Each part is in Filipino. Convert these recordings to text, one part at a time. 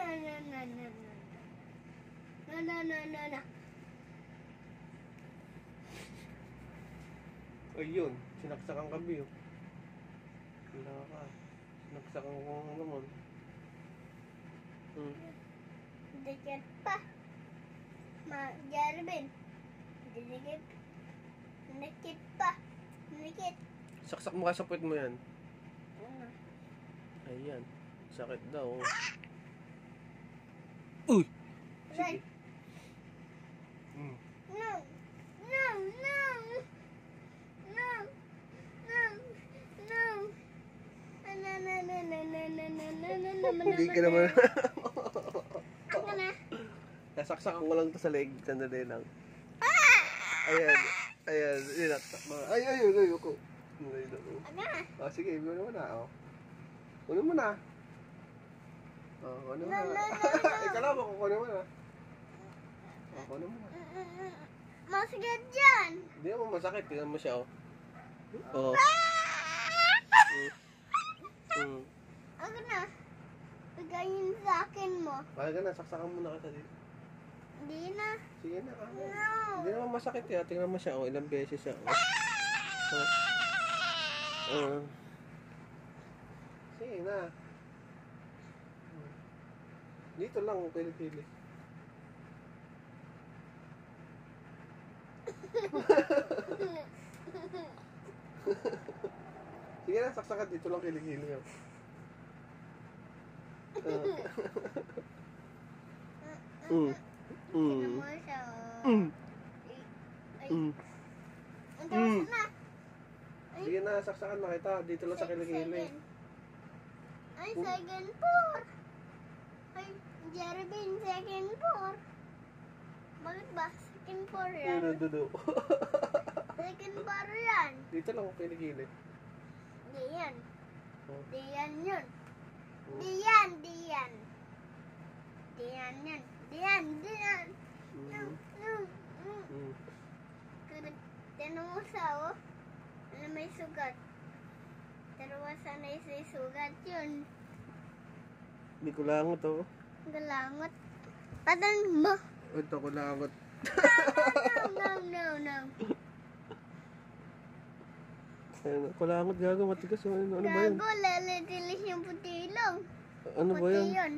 Ayun, sinaksakan kami oh. Wala ka. Sinaksakan ko naman. Dikit pa. Jarvin. Dikit. Dikit pa. Dikit. Saksak mo ka sa puwet mo yan. Ano? Ayan. Sakit daw. Uy! Sige. No. No. No. No. No. No. Hindi ka naman. Ano na? Nasaksakan ko lang to sa leg. Sandali lang. Ayan. Ayan. Inaksak mo. Ay, ako. Ano? Sige, gawin mo na. Kunin mo na. Kunin mo na. Ikaw lang, kunin mo na. Kunin mo na. Masakit dyan. Hindi naman masakit. Tingnan mo siya, Ako na. Bigayin sa akin mo. Kaya ka na, saksakan mo na kita dito. Hindi na. Sige na, No. Hindi naman masakit yan. Tingnan mo siya, ilang beses siya. Sige na. Dito lang, pili-pili. Sige na, saksakan dito lang kilikili yan. Tignan mo siya. Ay. Ang tapos na. Sige na, saksakan na kita. Dito lang sa kilikili. Ay, second floor. Ay, Jervin, second floor. Bakit ba? Second floor yan. Dudu. Second floor yan. Dito lang ako kilikili. Di yan. Oh. Di yan yun. Di yan, di yan. Di yan yun. Di yan, di yan. Tinan mo sa ano may sugat. Pero sana may sugat yun. Hindi ko langot oh. Galangot. Patan mo. Ito ko langot. No. Ayun, kulangot gago, matigas. Ano ba yun? Gago, lalatilis yung puti lang. Ano ba Puti yan? yun.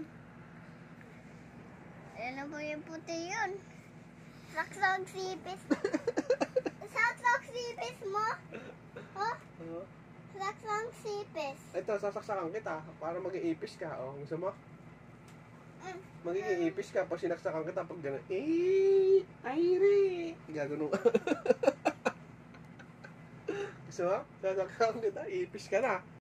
Ano ba yung puti yun? Saksak sipis. Saksak sipis mo? Huh? Saksak sipis. Ito, sasaksakan kita para mag-iipis ka. Gusto mo? Magiging ipis ka pag sinaksakan kita pag gano'n. Ayri! Gagano. Gusto mo? Sasaksakan kita, ipis ka na.